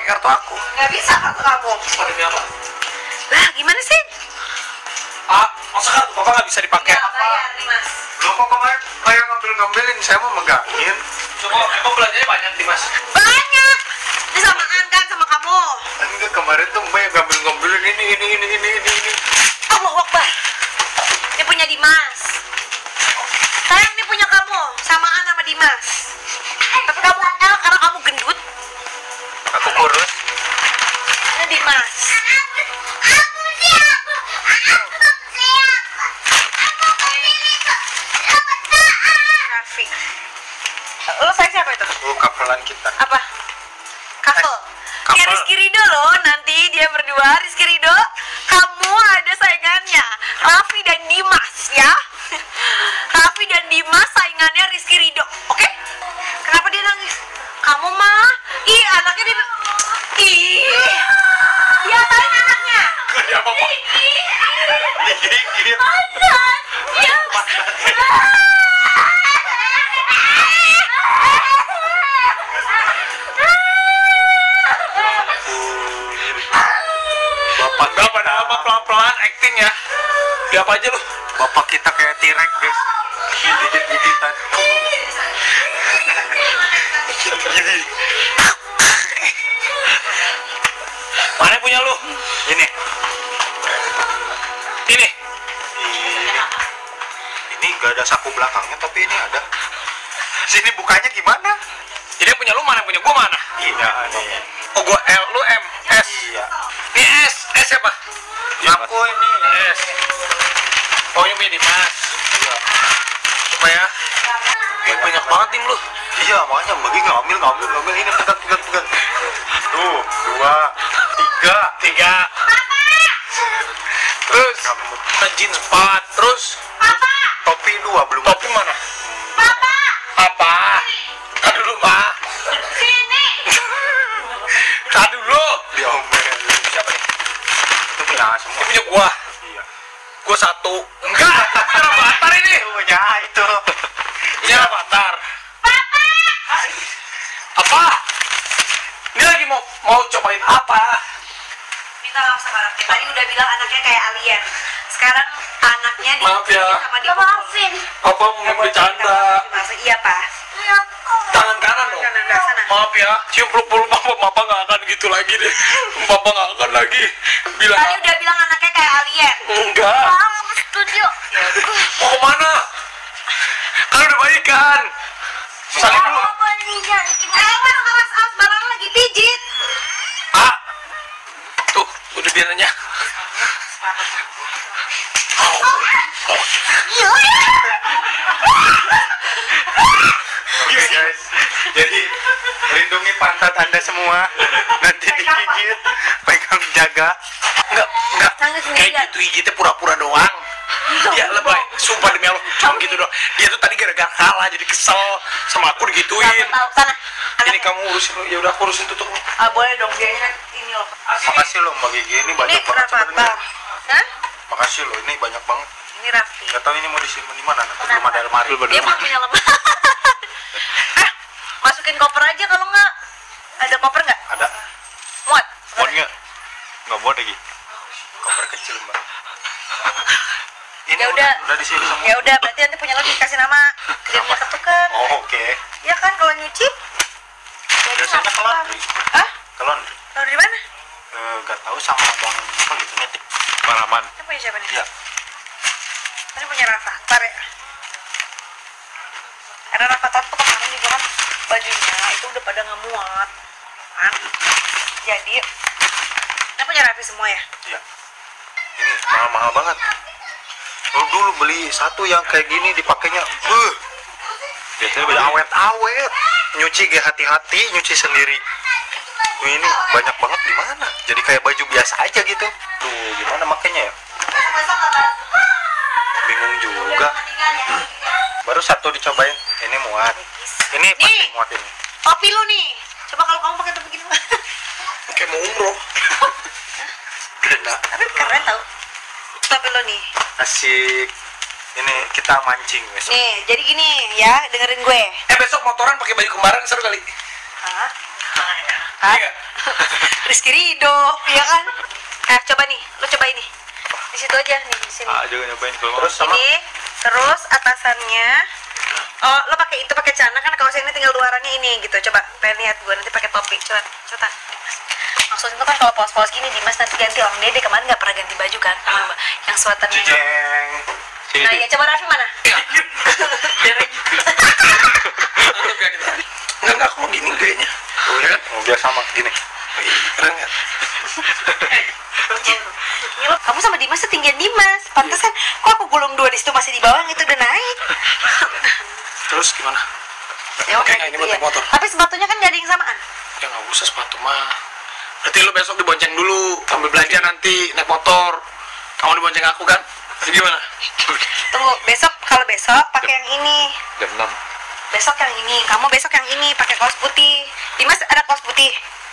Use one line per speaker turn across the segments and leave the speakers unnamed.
pakai kartu aku.
Nggak bisa kartu kamu.
Demi apa?
Lah gimana sih?
Masa kartu papa nggak bisa dipakai?
Nggak bayar nih mas.
Lo kok kemarin kayak ngambilin, saya mau megangin.
Coba emang belanjanya banyak nih mas.
Banyak. Ini samaan kan sama kamu.
Enggak, kemarin tuh Mbak yang ngambilin ini.
Allahu Akbar. Ini punya Dimas. Sayang ini punya kamu, samaan sama Dimas. Tapi kamu L karena kamu gendut.
Aku kurus.
Ini Dimas. Raffi. Lo sayang siapa itu?
Oh, kapelan kita.
Apa? Couple.
Couple.
Ya Rizky Ridho loh, nanti dia berdua, Rizky Ridho, kamu ada saingannya, Raffi dan Dimas ya. Raffi dan Dimas saingannya Rizky Ridho, oke? Kenapa dia nangis? Kamu mah, ih anaknya dia, ih, dia tahu anaknya.
Dia apa? Digigit.
Ya.
Bapak apa pelan-pelan acting ya. Dia apa aja lu?
Bapak kita kayak T-Rex, guys. Gigit-gigitan. Gini.
Mana yang punya lu?
Ini.
Ini.
Ini gak ada saku belakangnya, tapi ini ada. Sini bukanya gimana?
Jadi yang punya lu mana, yang punya gua mana?
Tidak ada.
Oh gua L, lu M, S.
Iya.
Ini S siapa?
Aku ini.
S. Oh ini punya Dimas.
Iya.
Coba ya. Ih, banyak banget tim lu.
Iya, makanya bagi ngambil ini pegang. Tuh, 2, 3.
Terus jeans 4. Terus
Topi 2 belum.
topi mana? Apa? Tadi dulu mah. Tadi dulu.
Diomel.
Siapa nih?
Itu punya semua.
Ini punya gua.
Iya.
Gua 1. Enggak. Itu punya Rafathar ini.
Itu punya itu.
Punya Rafathar. Apa? Ini lagi mau cobain apa?
Minta maaf sama anaknya. Tadi udah bilang anaknya kayak alien. Sekarang anaknya
Maaf ya.
sama dia. Maafin.
Apa mau bercanda?
Iya pak.
Tangan kanan dong.
Kanan belah sana.
Maaf ya, cium peluk-peluk papa nggak akan gitu lagi deh. Papa nggak akan lagi bilang.
Tadi udah bilang anaknya kayak alien.
Enggak.
Studio.
Mau kemana? Kan udah baik kan? Salim dulu.
Awas barang lagi pijit.
Ah, tuh udah biarannya.
Oke guys. Jadi lindungi pantat Anda semua. Nanti digigit, pegang jaga.
Enggak.
Nangis
Kayak
sendirian.
gitu hijitnya pura-pura doang. Dia lebay, sumpah demi Allah, cuma gitu doang. Dia tuh tadi gara-gara kalah jadi kesel sama aku digituin.
Tahu sana.
Ini kamu urusin, ya udah aku urusin tutup.
Ah boleh dong dia ini loh.
Makasih loh Mbak Gigi, ini
Ini
banyak banget
Rafathar.
sebenarnya.
Hah?
Makasih loh, ini banyak banget.
Ini Raffi.
Gak tahu ini mau disimpan di mana nanti. Belum ada lemari.
Dia belum punya lemari. Masukin koper aja kalau nggak. Ada koper nggak?
Ada.
Muat.
Muat nggak? Nggak muat lagi. Koper kecil Mbak. Ini
Ya udah.
Udah di sini semua.
Ya udah, berarti nanti punya lo dikasih nama. Kirimnya ketuker.
Oh oke.
Ya kan kalau nyuci. Jadi
Biasanya ke laundry.
Hah?
Ke laundry.
Lo dari mana?
Gak tahu sama abang apa gitu nitip. Paraman.
Ini punya siapa nih?
Iya.
Ini punya Rafathar ya. Karena Rafathar tuh kemarin juga kan bajunya itu udah pada nggak muat kan. Jadi ini punya Raffi semua ya.
Iya. Ini mahal-mahal banget. Lu dulu beli satu yang kayak gini dipakainya, biasanya banyak awet-awet. Nyuci gak hati-hati, nyuci sendiri. Tuh ini banyak banget di mana? Jadi kayak baju biasa aja gitu. Tuh gimana makanya ya? Bingung juga. Baru satu dicobain, ini muat. Ini pasti
Nih.
muat ini.
Topi lu nih. Coba kalau kamu pakai topi gini.
Kayak mau umroh.
Beda.
Tapi keren tau. Topi lu nih.
Asik. Ini kita mancing besok.
Nih, jadi gini ya, dengerin gue.
Besok motoran pakai baju kembaran seru kali.
Hah? kan?
Iya.
Rizky Ridho, ya kan? Coba nih, lo coba ini. Di situ aja nih, di sini.
Juga nyobain kalau terus
Ini, terus atasannya. Oh, lo pakai itu pakai celana kan kaos ini tinggal luarannya ini gitu. Coba, pengen lihat gue nanti pakai topi. Coba, coba. Maksudnya tuh kan kalau polos-polos gini Dimas nanti ganti orang Dede kemarin nggak pernah ganti baju kan? Yang sweaternya.
Jeng.
Nah, ya coba Raffi mana?
Enggak, aku mau gini kayaknya.
Oh ya, biar sama gini.
Keren nggak?
Kamu sama Dimas setinggian Dimas. Pantesan kok aku gulung 2 di situ masih di bawah itu udah naik.
Terus gimana?
Ya udah
Oke, ini
gitu
buat
ya.
naik motor.
Tapi sepatunya kan gak ada yang samaan.
Ya nggak usah sepatu mah. Berarti lu besok dibonceng dulu, sambil belanja nanti naik motor. Kamu dibonceng aku kan? Jadi gimana?
Tunggu, besok kalau besok pakai yang ini.
Jam 6.
Besok yang ini, kamu besok yang ini pakai kaos putih. Dimas ada kaos putih.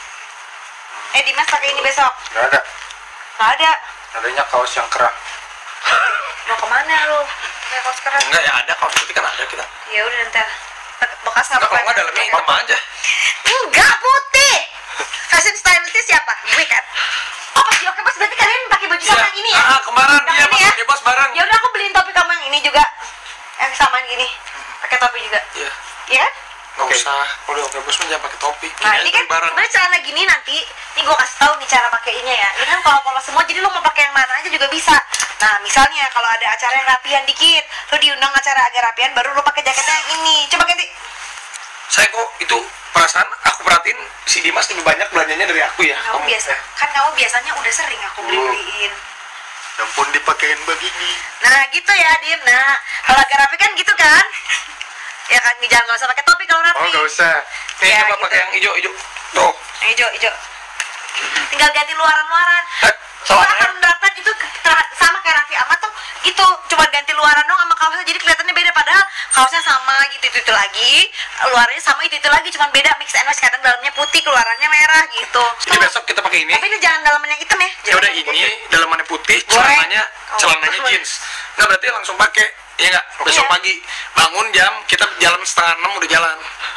Dimas pakai ini besok.
Enggak ada.
Nggak ada.
Adanya kaos yang kerah.
Mau kemana lu? Pakai kaos keras.
Enggak ya, ada kaos putih kan ada kita.
Ya udah nanti. Bekas nggak
Enggak, kalau
apa-apa.
nggak dalamnya hitam aja.
Enggak putih. Fashion stylistnya siapa? Gue kan. Oh pas di Oke Bos berarti kalian pakai baju sama yang ini ya?
Kemarin
Yang
dia
ini ya?
pakai bos bareng.
Ya udah aku beliin topi kamu yang ini juga. Yang samaan gini. Pakai topi juga.
Iya.
Iya kan?
Nggak
Oke.
usah. Kalau di Oke Bos mah jangan pakai topi.
Nah ini kan
bareng.
sebenarnya celana gini nanti. Ini gue kasih tahu nih cara pakainya ya. Ini kan kalau polos semua jadi lo mau pakai yang mana aja juga bisa. Nah misalnya kalau ada acara yang rapian dikit, lo diundang acara agak rapian baru lo pakai jaketnya yang ini. Coba ganti.
Saya kok itu perasaan aku perhatiin si Dimas lebih banyak belanjanya dari aku ya.
Kamu biasa kan kamu biasanya udah sering aku beliin.
Yang pun dipakein begini.
Nah gitu ya Dim. Nah kalau agak rapi kan gitu kan. Ya kan jangan nggak usah pakai topi kalau rapi.
Oh, enggak usah.
Nih
Ya,
coba
gitu.
pakai yang hijau. Tuh.
Yang hijau. Tinggal ganti luaran-luaran. Kita
Soalnya
akan menerapkan itu sama kayak Raffi Ahmad tuh gitu. Cuma ganti luaran dong sama kaosnya jadi kelihatannya beda padahal kaosnya sama gitu itu lagi. Luarnya sama itu lagi cuman beda mix and match kadang dalamnya putih keluarannya merah gitu.
jadi besok kita pakai ini.
Tapi ini jangan dalamannya hitam ya.
Ya udah ini dalamannya putih,
Goreng.
celananya
Oh.
jeans. Nggak berarti langsung pakai. Iya nggak? Besok
Iya.
pagi bangun jam kita jalan 5:30 udah jalan.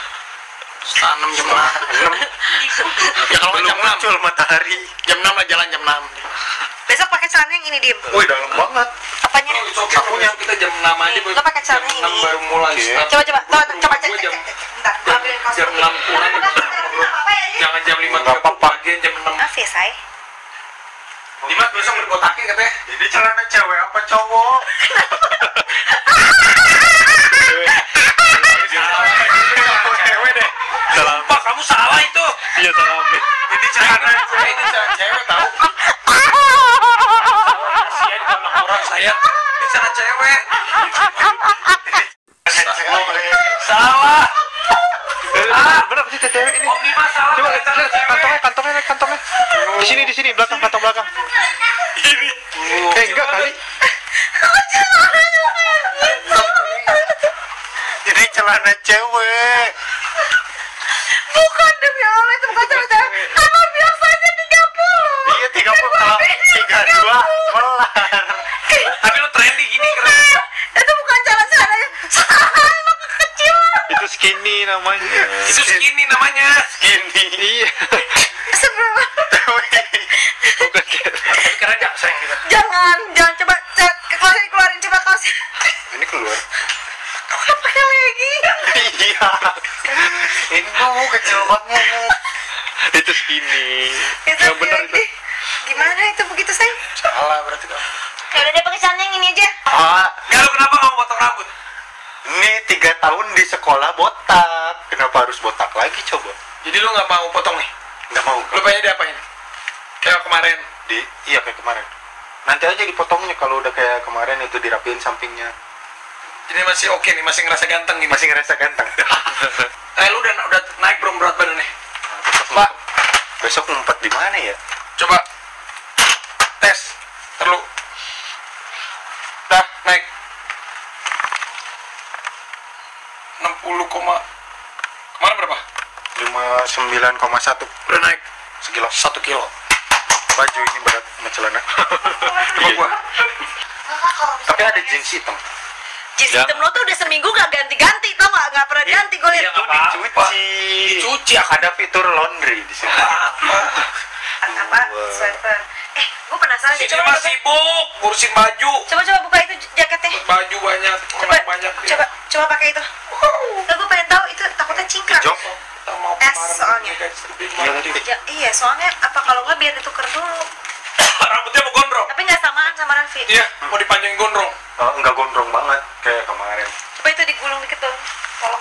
5:30 jam 6. Ya kalau nggak
Belum
jam 6.
muncul matahari.
Jam 6 lah jalan jam 6.
Besok pakai celana yang ini Dim.
Wih, dalam banget.
Apanya?
Sakunya kita jam 6 aja.
Nih, lo pakai celana
jam 6
ini.
baru mulai.
Oke.
Coba cek.
Gue jam
Bentar, gua ambilin kaos
jam
putih.
6 kurang.
Apa ya Dim?
Jangan jam 5
Nggak apa-apa.
pagi jam 6.
Maaf ya say.
Dimas besok mau dibotakin katanya.
Ini celana cewek apa cowok?
Cewek deh.
Salah.
Pak kamu salah itu.
Iya, salah.
Ini celana cewek, ini celana cewek tahu. Kasihan kalau orang saya. Ini celana cewek. Salah.
Bener sih cewek ini.
Om Dimas salah.
Coba
pakai celana
lihat
cewek.
kantongnya. Di sini belakang kantong belakang.
Ini.
Enggak kali. Ini celana cewek.
Bukan demi Allah itu bukan cewek. Apa biasanya 30?
Iya 30 kalau 32 melar.
Tapi lo trendy gini keren.
Itu bukan celana-celananya. Salah, lo kekecilan.
Itu skinny namanya.
Itu skinny namanya.
Skinny. Iya.
Sebelum
Bukan cewek.
Tapi keren gak sayang kita?
jangan coba kaosnya dikeluarin coba kaosnya.
Ini keluar.
Kok pakai lagi?
Iya. Ini tuh kecil banget. Itu skinny.
Itu
Yang bener itu.
lagi. Gimana itu begitu say?
Salah berarti dong.
Ya udah deh pakai celana yang ini aja.
Ah,
Ya lo kenapa nggak mau potong rambut?
ini 3 tahun di sekolah botak. Kenapa harus botak lagi coba?
Jadi lo nggak mau potong nih?
Nggak mau.
Lo pengen diapain? Kayak kemarin.
Iya kayak kemarin. Nanti aja dipotongnya kalau udah kayak kemarin itu dirapiin sampingnya.
Jadi masih oke nih, masih ngerasa ganteng gini.
Masih ngerasa ganteng.
Lu udah naik belum berat badan nih?
Pak, besok ngumpet di mana ya?
Coba tes terlalu. Dah naik 60, kemarin berapa?
59,1
Udah naik
sekilo.
1 kilo.
Baju ini berat sama celana.
Coba gua.
Tapi ada jeans hitam.
Jersey hitam lo tuh udah seminggu gak ganti-ganti, tau gak? Gak pernah ganti gue liat.
Iya, nggak apa-apa.
Dicuci. Ada fitur laundry di sini.
Apa? Sweater. Gue penasaran deh.
Ini masih sibuk ngurusin baju.
Coba buka itu jaketnya.
Baju banyak,
Coba,
banyak.
coba pakai itu. Nah, gue pengen tahu itu takutnya cingkrang.
Jok.
Kita mau
Es
kemarin
soalnya.
Iya tadi.
Iya, soalnya apa kalau nggak biar ditukar dulu.
Rambutnya mau gondrong.
Tapi nggak samaan sama Raffi.
Iya, mau dipanjangin gondrong.
Enggak gondrong banget kayak kemarin.
Coba itu digulung dikit tuh. Tolong.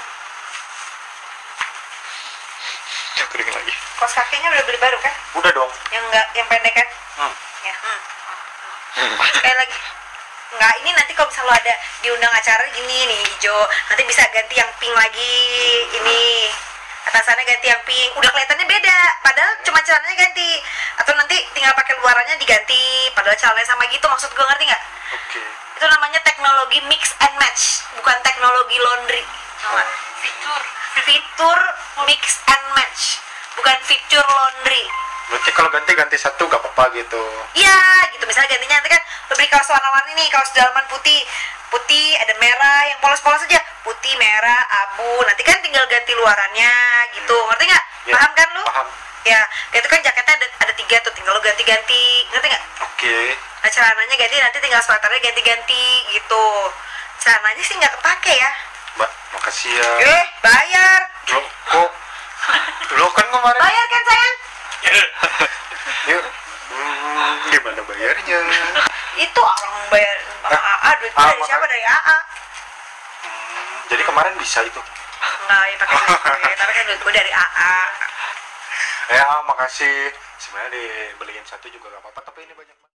Ya kering lagi.
Kaos kakinya udah beli baru kan?
Udah dong.
Yang pendek kan? Ya. Sekali lagi. Enggak, ini nanti kalau misalnya lo ada diundang acara gini nih hijau, nanti bisa ganti yang pink lagi. Ini atasannya ganti yang pink, udah kelihatannya beda. Padahal cuma celananya ganti, atau nanti tinggal pakai luarannya diganti. Padahal celananya sama gitu, maksud gue ngerti nggak?
Oke.
Itu namanya teknologi mix and match, bukan teknologi laundry. Fitur mix and match, bukan fitur laundry.
Berarti kalau ganti satu gak apa-apa gitu.
Iya, gitu. Misalnya gantinya nanti kan lo beli kaos warna-warni nih, kaos dalaman putih, ada merah, yang polos-polos aja, putih, merah, abu. Nanti kan tinggal ganti luarannya, gitu. Ngerti nggak?
Ya,
Paham kan lu?
paham.
Ya, itu kan jaketnya ada 3 tuh, tinggal lo ganti-ganti. Ngerti nggak?
Oke.
Nah, celananya ganti, nanti tinggal sweaternya ganti-ganti, gitu. Celananya sih nggak kepake ya.
Mbak, makasih ya.
Bayar.
Lo kan kemarin.
Bayar kan, sayang?
Yuk. Gimana bayarnya?
Itu orang bayar AA, duitnya dari
makanya.
siapa? Dari AA.
Jadi kemarin bisa itu.
Enggak, ya pakai duit gue, tapi kan duit gue dari AA.
Ya, makasih. Sebenarnya dibeliin satu juga gak apa-apa, tapi ini banyak.